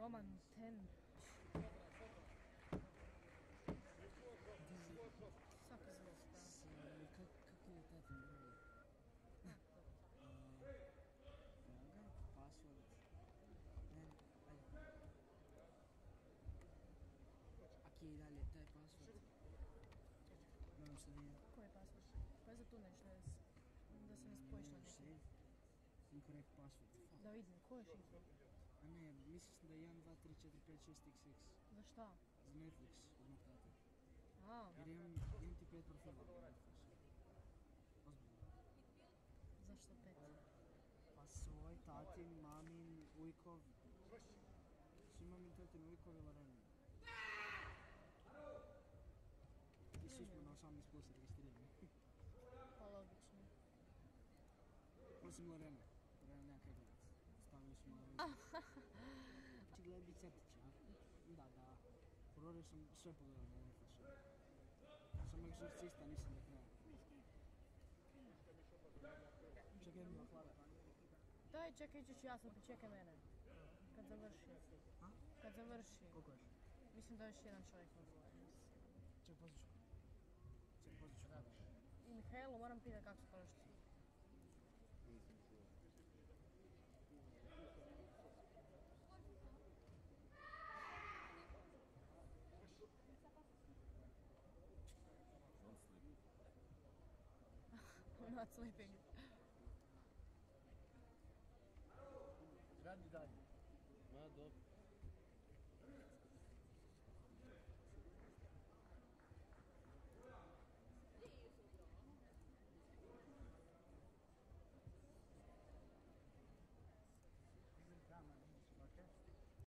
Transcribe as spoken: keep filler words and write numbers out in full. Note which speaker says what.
Speaker 1: Roman ten. Svaka zlosta.
Speaker 2: Kako je taj broj? Moga? Password? Ne, ajde. Aki je i dalje taj password? Moram se vidim.
Speaker 1: Koji je password? Pa je za tu nešto da se ne spojiš na neki.
Speaker 2: Incorrect password.
Speaker 1: Da vidim, ko je šifra?
Speaker 2: A ne, mislim da je jedan, dva, tri, četiri, pet, šest, iks iks.
Speaker 1: Za šta?
Speaker 2: Za Netflix, od mog tate.
Speaker 1: A,
Speaker 2: Jer imam, imam ti pet profila na Netflixu. Ozbiljno.
Speaker 1: zašto pet?
Speaker 2: Pa svoj, tatin, mamin, ujkov. Svi mamin, tatin, ujkov i Lorenin. I svi smo na osamnaest plus registrirani.
Speaker 1: Pa logično.
Speaker 2: Osim Lorena. Lorena nema kaj gledat. Stavili smo Lorena. Či gledati biti crtića. Da, da. Porodio sam sve pogledao na Netflixu. Samo Exorcista nisam da kraja. Čekaj, mi hlada.
Speaker 1: Daj, čekaj, ćeš ja sad, čekaj mene. Kad završi.
Speaker 2: A?
Speaker 1: Kad završi.
Speaker 2: Koliko još?
Speaker 1: Mislim da još jedan čovjek odgovori.
Speaker 2: Čekaj, pozit ću. Čekaj, pozit ću.
Speaker 1: I Mihajlo, moram pitati kako se koristi. I'm not sleeping.